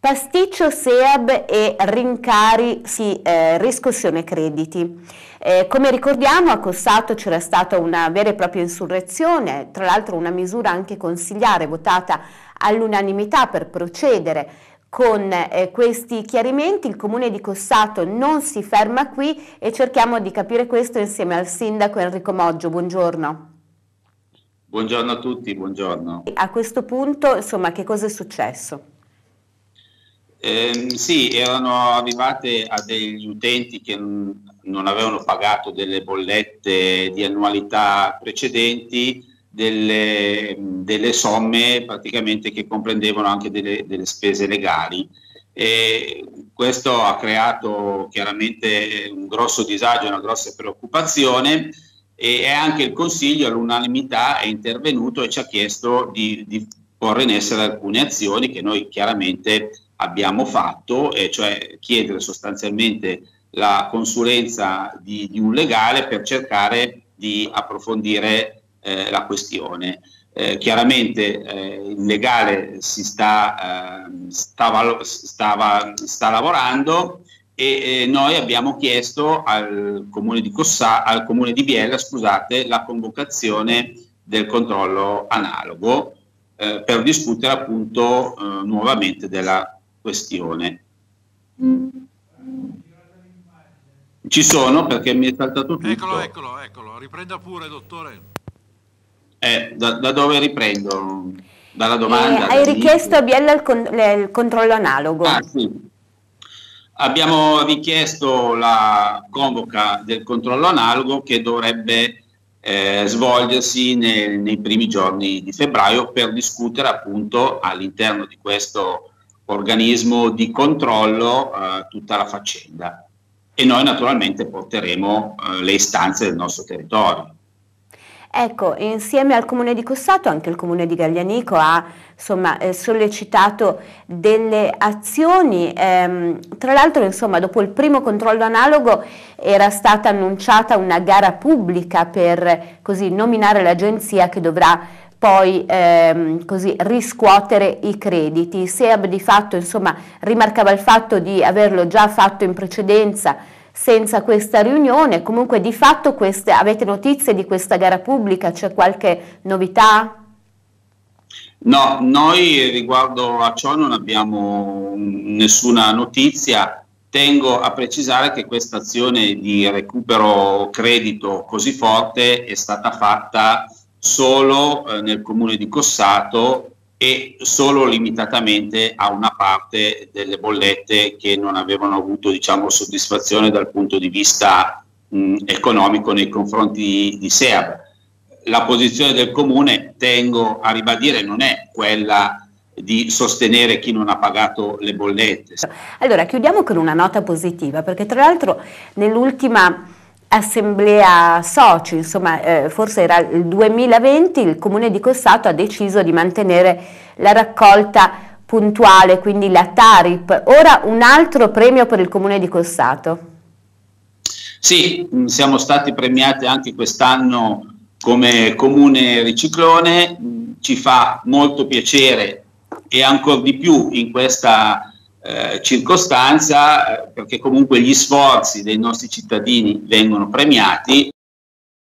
Pasticcio SEAB e rincari, sì, riscossione crediti. Come ricordiamo, a Cossato c'era stata una vera e propria insurrezione, tra l'altro una misura anche consigliare votata all'unanimità per procedere con questi chiarimenti. Il Comune di Cossato non si ferma qui e cerchiamo di capire questo insieme al sindaco Enrico Moggio. Buongiorno. Buongiorno a tutti, buongiorno. A questo punto, insomma, che cosa è successo? Sì, erano arrivate a degli utenti che non avevano pagato delle bollette di annualità precedenti, delle somme praticamente che comprendevano anche delle spese legali. Questo ha creato chiaramente un grosso disagio, una grossa preoccupazione, e anche il Consiglio all'unanimità è intervenuto e ci ha chiesto di porre in essere alcune azioni che noi chiaramente abbiamo fatto, e cioè chiedere sostanzialmente la consulenza di un legale per cercare di approfondire la questione. Chiaramente il legale sta lavorando, e noi abbiamo chiesto al Comune di Biella, scusate, la convocazione del controllo analogo per discutere appunto nuovamente della questione. Ci sono, perché mi è saltato tutto. Eccolo, riprenda pure, dottore. Da dove riprendo? Dalla domanda? Hai richiesto a Biella il controllo analogo. Ah, sì. Abbiamo richiesto la convoca del controllo analogo che dovrebbe svolgersi nei primi giorni di febbraio per discutere appunto all'interno di questo organismo di controllo tutta la faccenda, e noi naturalmente porteremo le istanze del nostro territorio. Ecco, insieme al Comune di Cossato anche il Comune di Gaglianico ha sollecitato delle azioni. Tra l'altro, insomma, dopo il primo controllo analogo era stata annunciata una gara pubblica per così nominare l'agenzia che dovrà poi così riscuotere i crediti. SEAB di fatto, insomma, rimarcava il fatto di averlo già fatto in precedenza senza questa riunione. Comunque di fatto avete notizie di questa gara pubblica? C'è qualche novità? No, noi riguardo a ciò non abbiamo nessuna notizia. Tengo a precisare che questa azione di recupero credito così forte è stata fatta solo nel Comune di Cossato e solo limitatamente a una parte delle bollette che non avevano avuto, diciamo, soddisfazione dal punto di vista economico nei confronti di SEAB. La posizione del Comune, tengo a ribadire, non è quella di sostenere chi non ha pagato le bollette. Allora, chiudiamo con una nota positiva, perché tra l'altro nell'ultima assemblea soci, insomma, forse era il 2020, il Comune di Cossato ha deciso di mantenere la raccolta puntuale, quindi la TARIP. Ora un altro premio per il Comune di Cossato. Sì, siamo stati premiati anche quest'anno come Comune Riciclone. Ci fa molto piacere, e ancor di più in questa circostanza, perché comunque gli sforzi dei nostri cittadini vengono premiati.